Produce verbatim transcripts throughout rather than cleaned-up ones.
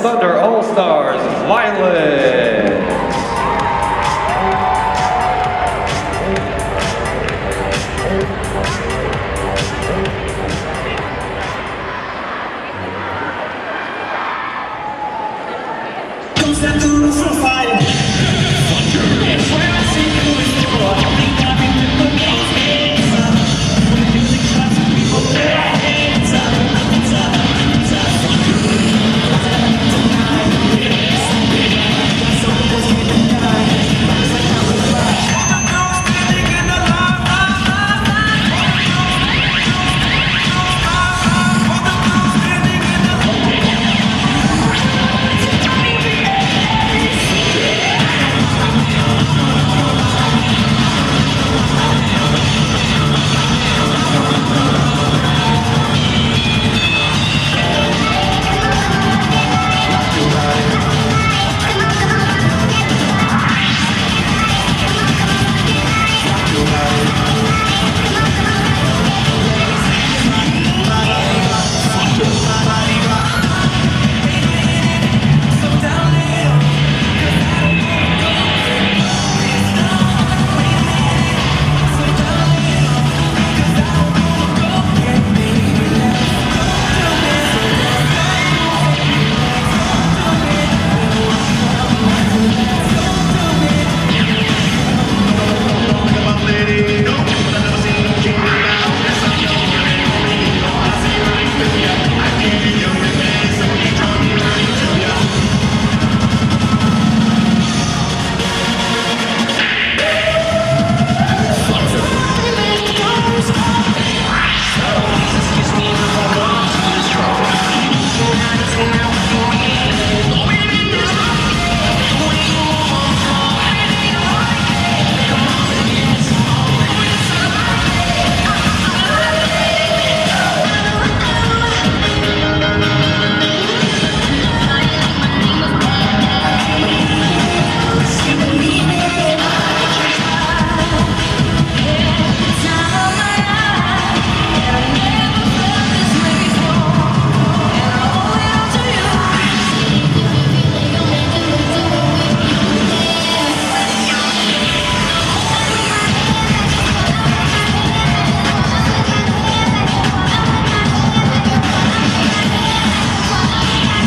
Thunder All-Stars, Violet. Comes down to the front fight. It's where I see you is the floor. I think I've been with the game's hands up. When the music drops, people put their hands up. Hands up, hands up. Tonight, it's something like someone was getting died. It's like how we rush. All the girls standing in the line. All the girls standing in the line.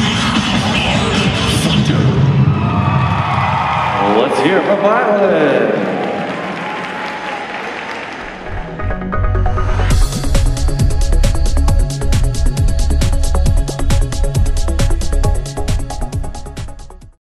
Let's hear from Violet.